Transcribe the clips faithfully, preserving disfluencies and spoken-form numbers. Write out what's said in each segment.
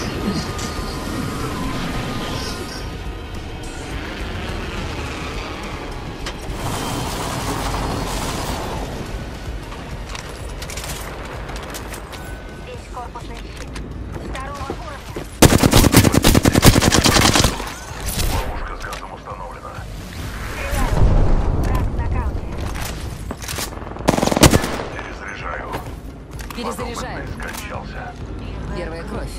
Перезаряжаю. Первая кровь.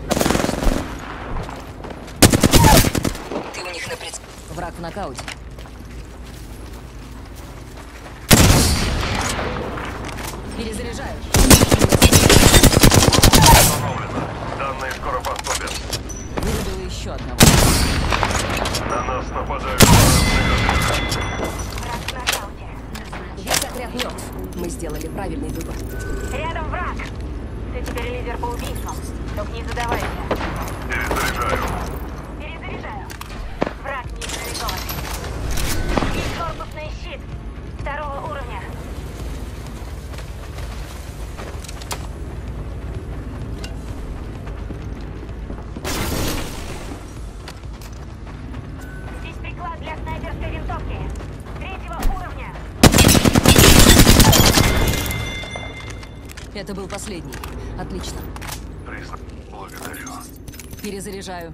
Ты у них на прицеле. Враг в нокауте. Перезаряжаю. Установлено. Данные скоро поступят. Вырубила еще одного. На нас нападают. Весь отряд мертв. Мы сделали правильный выбор. Рядом враг. Ты теперь лидер по убийствам. Только не задавайся. Перезаряжаю. Перезаряжаю. Враг нейтрализован. Есть корпусный щит. Второго уровня. Здесь приклад для снайперской винтовки. Третьего уровня. Это был последний. Отлично. Присно. Благодарю. Перезаряжаю.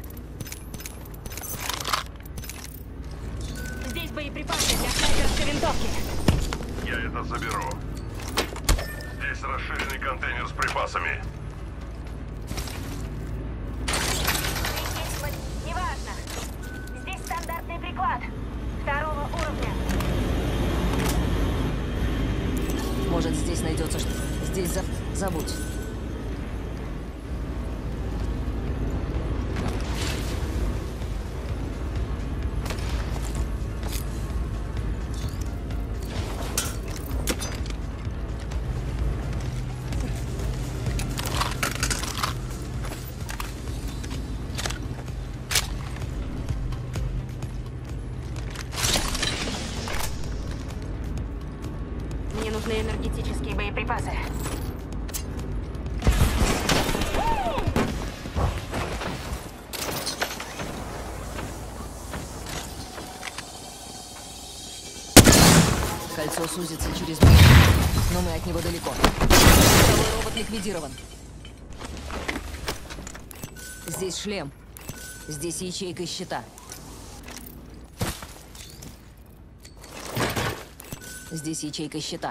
Здесь боеприпасы для снайперской винтовки. Я это заберу. Здесь расширенный контейнер с припасами. Неважно. Здесь стандартный приклад. Второго уровня. Может, здесь найдется что. Здесь за... забудь. Мне нужны энергетические боеприпасы. Кольцо сузится через минуту, но мы от него далеко. Второй робот ликвидирован. Здесь шлем. Здесь ячейка щита. Здесь ячейка щита.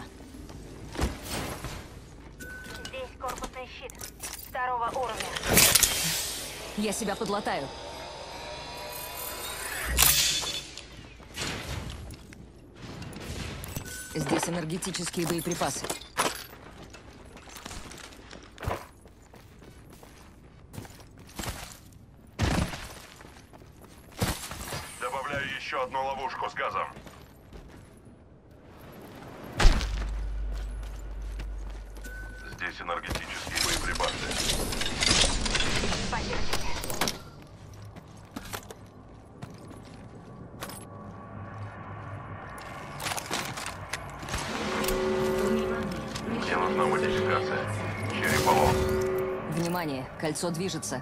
Здесь корпусный щит. Второго уровня. Я себя подлатаю. Здесь энергетические боеприпасы. Добавляю еще одну ловушку с газом. Здесь энергетические боеприпасы. Поддержите. Мне нужна модификация. Черепово. Внимание, кольцо движется.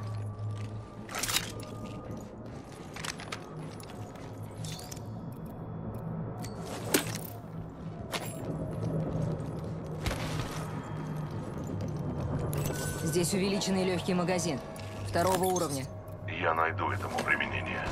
Здесь увеличенный легкий магазин. Второго уровня. Я найду этому применение.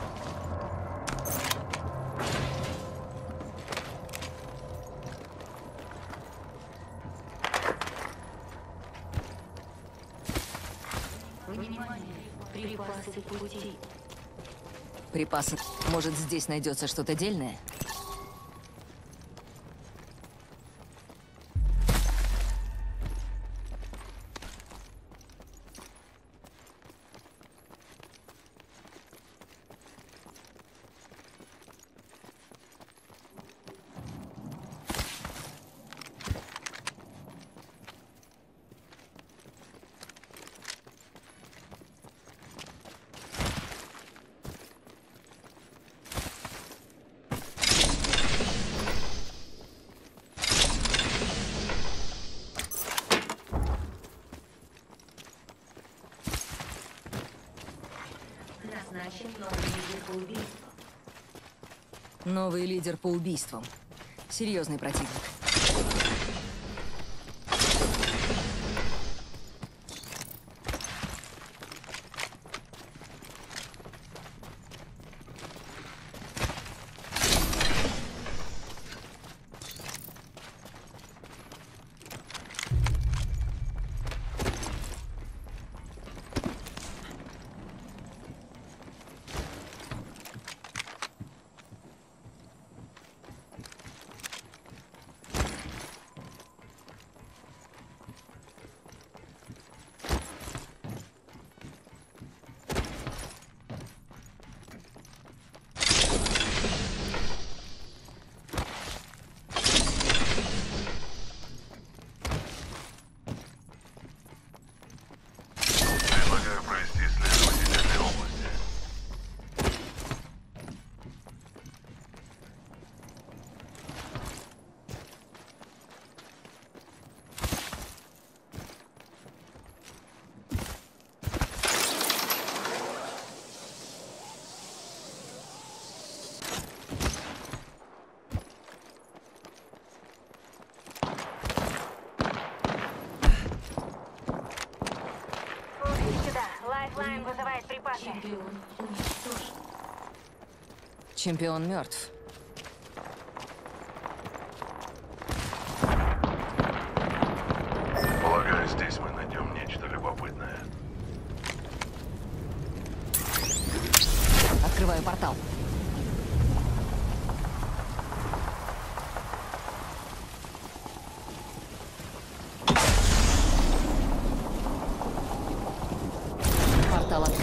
Внимание. Припасы пути. Припасы. Может, здесь найдется что-то дельное? Назначен новый лидер по убийству. Новый лидер по убийствам. Серьезный противник. Предлагаю провести исследование этой области. Слушай сюда. Лайфлайн вызывает припасы. Чемпион уничтожен. Чемпион мертв. Полагаю, здесь мы найдем нечто любопытное. Открываю портал. Портал открыт.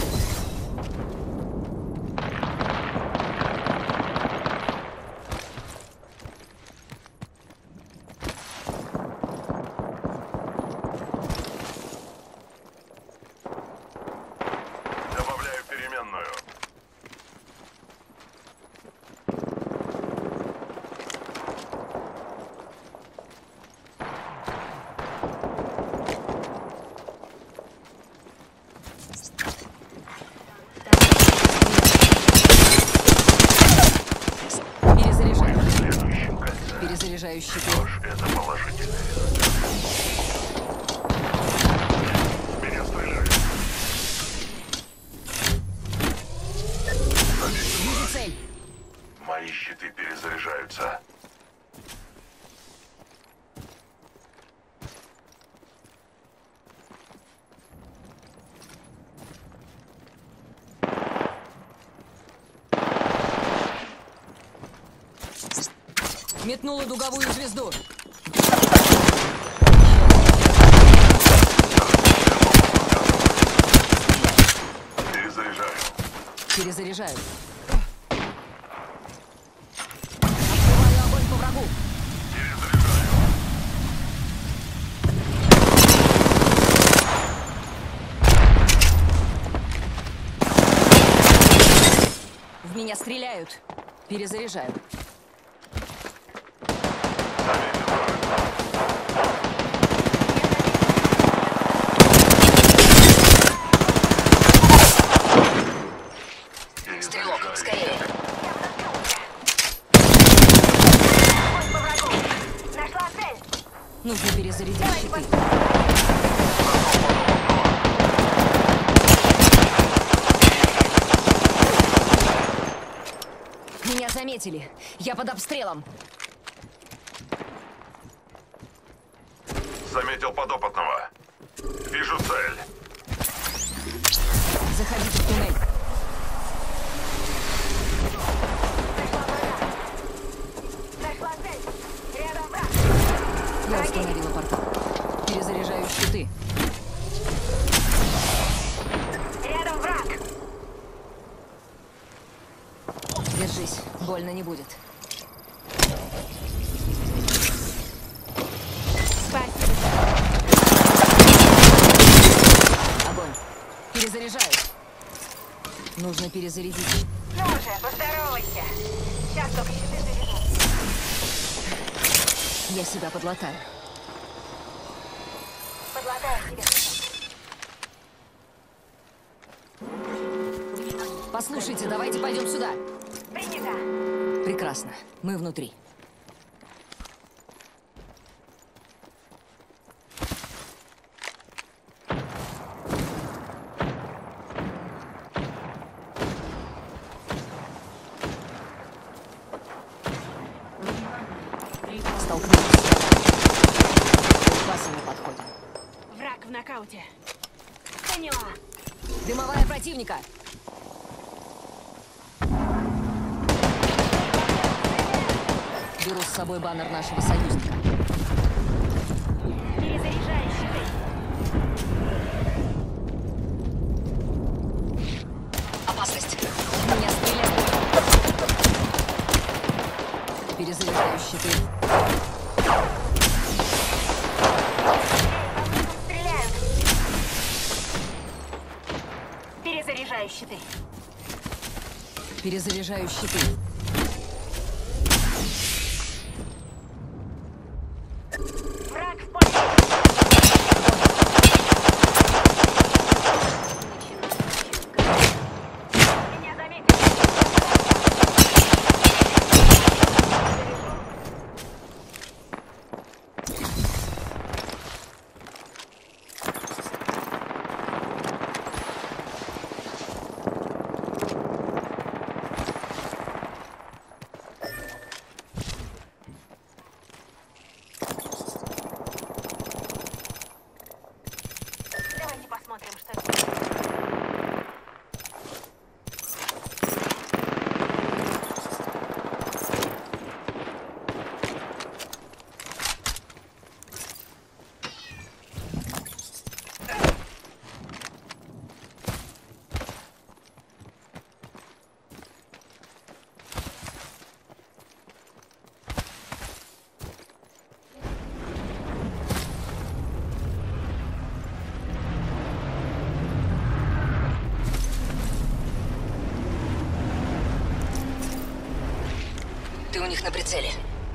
Добавляю переменную. Перезаряжаю. В следующем кольце. Перезаряжаю щиты. Что ж, это положительный результат. Меня стреляют. Вижу цель. Мои щиты перезаряжаются. Метнула дуговую звезду. Перезаряжаю. Перезаряжаю. Открываю огонь по врагу. Перезаряжаю. В меня стреляют. Перезаряжаю. Стрелок, скорее. Огонь по врагу. Нашла цель. Нужно перезарядить щиты. Меня заметили. Я под обстрелом. Заметил подопытного. Вижу цель. Заходите в туннель. Нашла цель. Рядом враг. Я установила портал. Перезаряжаю щиты. Рядом враг. Держись, больно не будет. Спасибо. Огонь. Перезаряжаю. Нужно перезарядить. Ну же, поздоровайся. Сейчас только щиты заряжу. Я себя подлатаю. Подлагаю тебе. Послушайте, давайте пойдем сюда. Принято. Прекрасно. Мы внутри. Столкнулись. Боеприпасы не подходим. Враг в нокауте. Поняла. Дымовая противника. Беру с собой баннер нашего союзника. Перезаряжаю щиты. Опасность. В меня стреляют. Перезаряжаю щиты. Стреляют. Перезаряжаю щиты. Перезаряжаю щиты. Враг в поле. Меня заметили. Давайте посмотрим, что это. Ты у них на прицеле.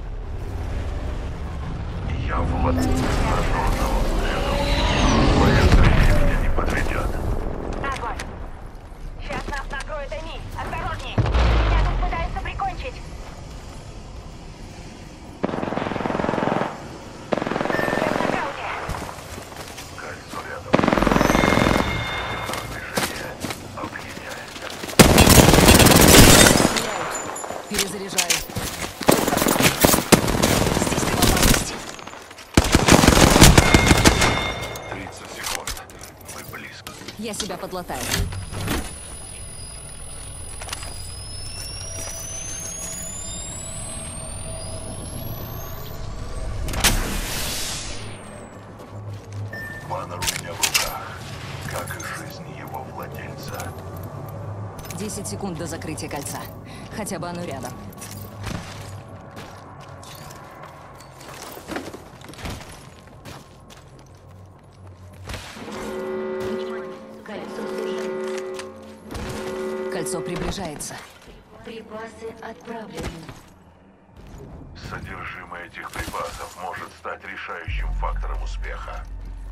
Я владею прожженного взглядом. Твоя зрение меня не подведет. Огонь. Сейчас нас накроет Эми. Осторожней. Меня тут пытаются прикончить. Я в нокауте. Кольцо рядом. Движение опьяняет. Стреляют. Перезаряжаю. Здесь ты в опасности. тридцать секунд. Мы близко. Я себя подлатаю. Баннер у меня в руках. Как и жизнь его владельца. Десять секунд до закрытия кольца. Хотя бы оно рядом. Внимание! Кольцо сужается. Кольцо приближается. Припасы отправлены. Содержимое этих припасов может стать решающим фактором успеха.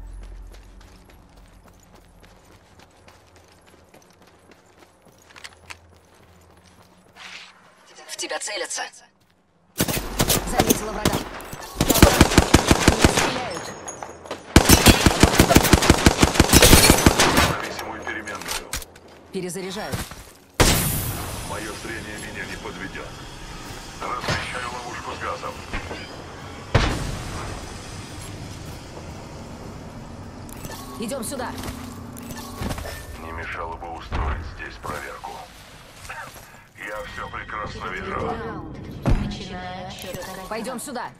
В тебя целятся. Заметила врага. Меня стреляют. Зависимую переменную. Перезаряжаю. Мое зрение меня не подведет. Размещаю ловушку с газом. Идем сюда. Не мешало бы устроить здесь проверку. Я все прекрасно вижу. Раунд. Начиная отсчет до Пойдем сюда.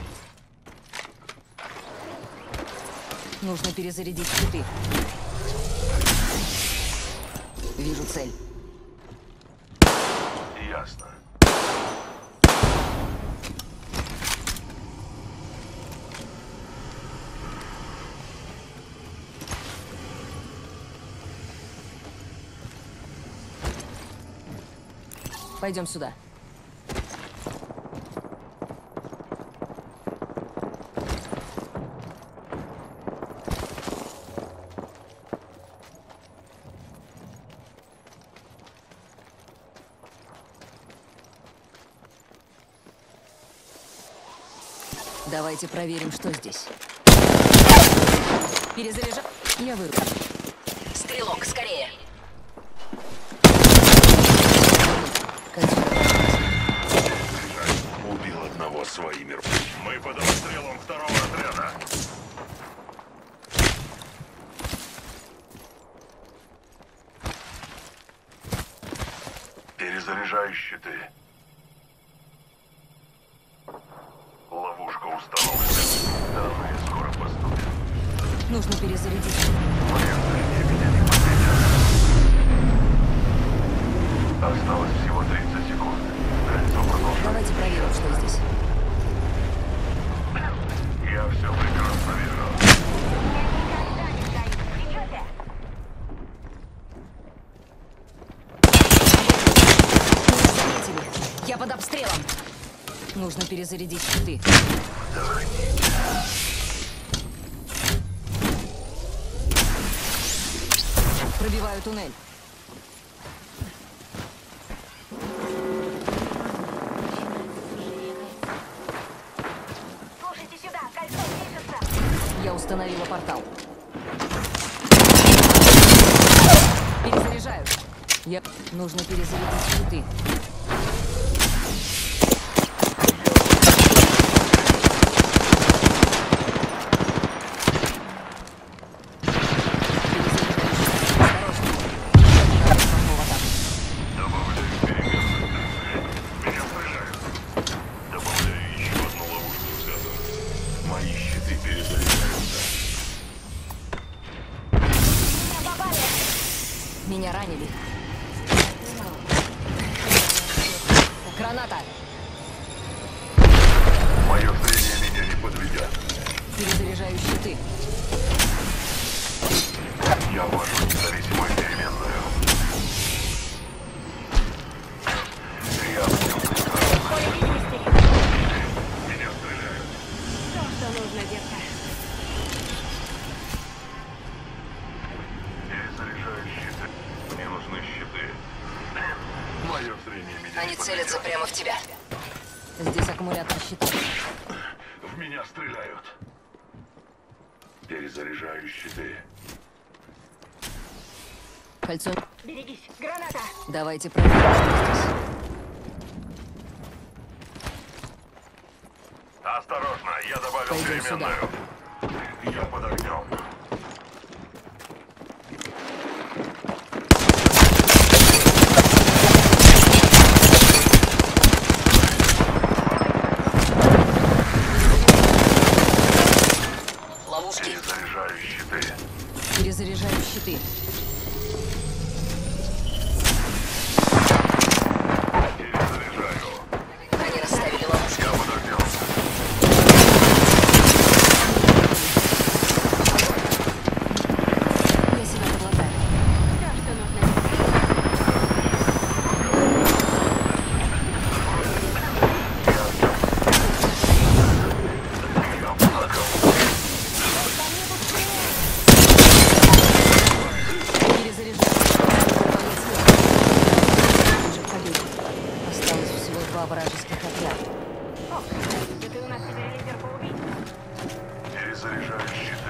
Нужно перезарядить щиты. Вижу цель. Ясно. Пойдем сюда. Давайте проверим, что здесь. Перезаряжай. Я вырву. Стрелок, скорее. Убил одного своими руками. Мы под обстрелом второго отряда. Перезаряжаю щиты. Ловушка установлена. Данные скоро поступят. Нужно перезарядить. Моя зрение меня не подведет. Осталось всего тридцать секунд. Кольцо продолжает. Давайте проверим, что здесь. Я все прекрасно вижу. Я никогда не сдаюсь. Идете? Меня заметили. Я под обстрелом. Нужно перезарядить щиты. Пробиваю туннель. Слушайте сюда, кольцо движется. Я установила портал. Перезаряжаю. Я... Нужно перезарядить щиты. Добавляю переменную. Меня стреляют. Добавляю еще одну ловушку в газу. Мои щиты перезаряжаются. Меня попали. Меня ранили. Граната. Мое зрение меня не подведет. Перезаряжаю щиты. Я ввожу независимую переменную. Я понял. Поле видимости. Меня стреляют. То, что нужно, детка. Перезаряжаю щиты. Мне нужны щиты. Мое зрение меня Они не целятся подведет. прямо в тебя. Здесь аккумулятор щита. В меня стреляют. Перезаряжаю щиты. Кольцо. Берегись. Граната. Давайте проверим, что здесь. Осторожно, я добавил Пойдем переменную. Я под огнем. Ловушки. Перезаряжаю щиты. Перезаряжаю щиты. Перезаряжаю. Они расставили ловушки. Я под огнем. Я себя подлагаю. То, что нужно. Я под огнем. Перезаряжаю. Уже в победе. Осталось всего два вражеских отряда. О, да ты у нас теперь лидер по убийству. Перезаряжаю щиты.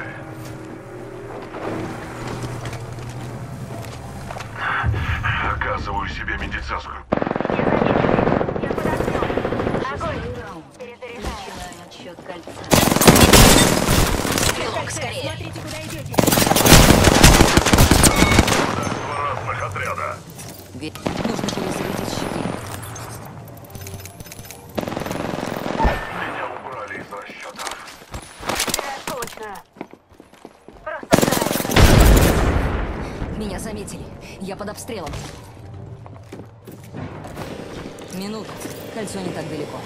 Оказываю себе медицинскую. Я заметил. Я под огнем. Огонь. Перезаряжаю. Начинаю отсчет кольца. Стрелок, скорее. Смотрите, куда идете. Два разных отряда. Ведь нужно перезарядить щиты. Меня убрали из расчетов. Теряю осколочную. Просто нравится. Меня заметили. Я под обстрелом. Минута. Кольцо не так далеко.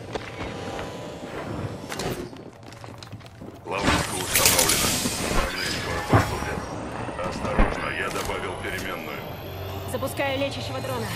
Ловушка установлена. Данные скоро поступят. Осторожно, я добавил переменную. Запускаю лечащего дрона.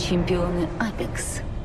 чемпионы Апекс.